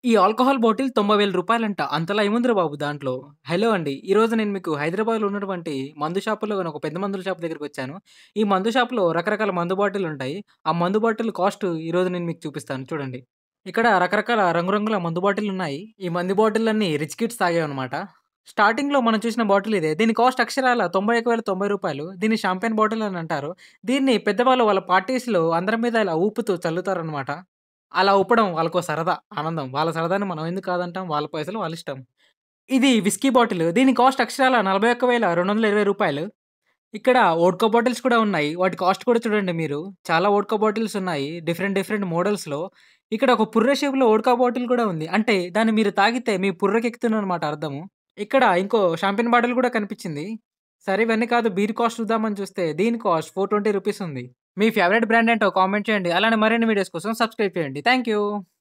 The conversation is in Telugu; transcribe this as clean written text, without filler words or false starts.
ఈ ఆల్కహాల్ బాటిల్ రూ. 90,000 అంతలా ఏముందిరా బాబు దాంట్లో. హలో అండి. ఈరోజు నేను మీకు హైదరాబాద్‌లో ఉన్నటువంటి మందు షాపులో గాని ఒక పెద్ద మందుల షాప్ దగ్గరికొచ్చాను. ఈ మందు షాప్‌లో రకరకాల మందు బాటిల్లుంటాయి. ఆ మందు బాటిల్ కాస్ట్ ఈరోజు నేను మీకు చూపిస్తాను చూడండి. ఇక్కడ రకరకాల రంగురంగుల మందు బాటిల్లున్నాయి. ఈ మందు బాటిల్లన్నీ రిచ్ కిడ్స్ తాగేవన్నమాట. స్టార్టింగ్‌లో మనం చూసిన బాటిల్ ఇదే. దీని కాస్ట్ అక్షరాల రూ. 91,090. దీన్ని షాంపెయిన్ బాటిల్ అని అంటారు. దీన్ని పెద్దవాళ్ళు వాళ్ళ పార్టీస్‌లో అందరి మీద ఇలా ఊపుతూ చల్లుతారనమాట. అలా ఊపడం వాళ్ళకో సరదా, ఆనందం. వాళ్ళ సరదాని మనం ఎందుకు కాదంటాం? వాళ్ళ పైసలు వాళ్ళిష్టం. ఇది విస్కీ బాటిల్. దీని కాస్ట్ అక్షరాల రూ. 41,220. ఇక్కడ వోడ్కా బాటిల్స్ కూడా ఉన్నాయి. వాటి కాస్ట్ కూడా చూడండి మీరు. చాలా వోడ్కా బాటిల్స్ ఉన్నాయి. డిఫరెంట్ డిఫరెంట్ మోడల్స్‌లో. ఇక్కడ ఒక పుర్రె షేప్‌లో వోడ్కా బాటిల్ కూడా ఉంది. అంటే దాన్ని మీరు తాగితే మీ పుర్రెకెక్కుతుందనమాట అర్థము. ఇక్కడ ఇంకో షాంపెయిన్ బాటిల్ కూడా కనిపించింది. సరే ఇవన్నీ కాదు బీర్ కాస్ట్ చూద్దామని చూస్తే దీని కాస్ట్ రూ. 420 ఉంది. మీ ఫేవరెట్ బ్రాండ్ ఏంటో కామెంట్ చేయండి. అలానే మరిన్ని వీడియోస్ కోసం సబ్స్క్రైబ్ చేయండి. Thank you.